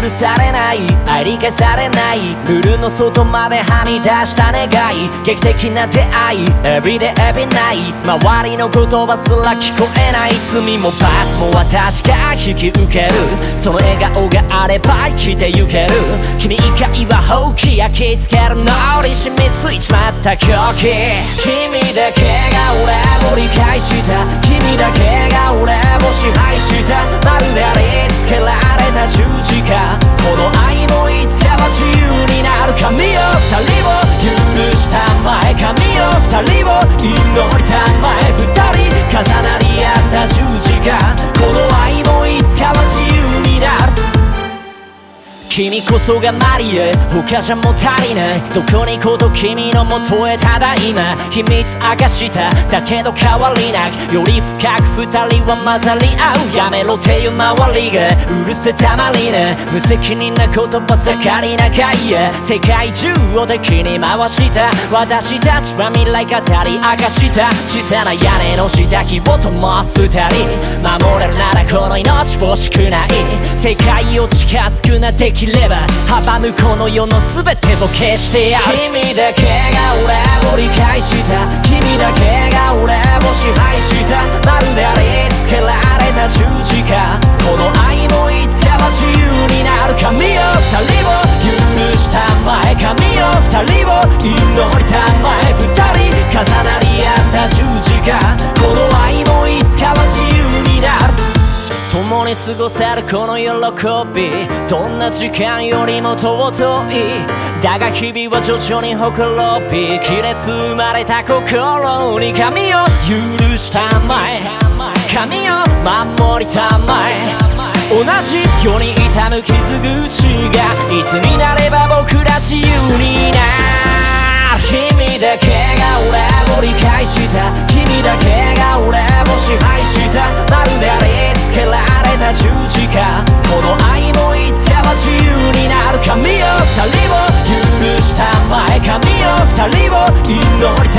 許されない愛理解されないルールの外まではみ出した願い劇的な出会い Everyday every night 周りの言葉すら聞こえない罪も罰も私が引き受けるその笑顔があれば生きてゆける君以外は放棄焼き付ける脳裏染みついちまった狂気君だけが俺を理解した君だけが俺を支配したまるでありつけられた十字架この愛もいつかは自由になる神よ二人を許したまえ神よ二人を祈りたまえ二人重なり合った十字架この愛もいつかは自由になる君こそがマリエ他じゃも足りないどこに行こうと君のもとへただいま秘密明かしただけど変わりなくより深く二人は混ざり合うやめろっていう周りがうるせたまりな無責任な言葉盛りな会や世界中を敵に回した私たちは未来語り明かした小さな屋根の下火を灯す二人守れるならこの命欲しくない世界を近づくなできれば阻むこの世の全てを消してやる君だけが俺を理解した君だけが俺を支配したまるでありつけられた十字架この愛もいつかは自由になる神よ二人を許したまえ神よ二人を祈りたまえ二人重なり合った十字架この愛もいつかは自由になる共に過ごせるこの喜びどんな時間よりも尊いだが日々は徐々にほころび亀裂生まれた心に神を許したまえ神を守りたまえ同じように痛む傷口がいつになれば僕ら自由になる君だけが俺を理解した君だけが俺を支配したまるでありつけられた十字架この愛もいつかは自由になる神よ二人を許したまえ神よ二人を祈り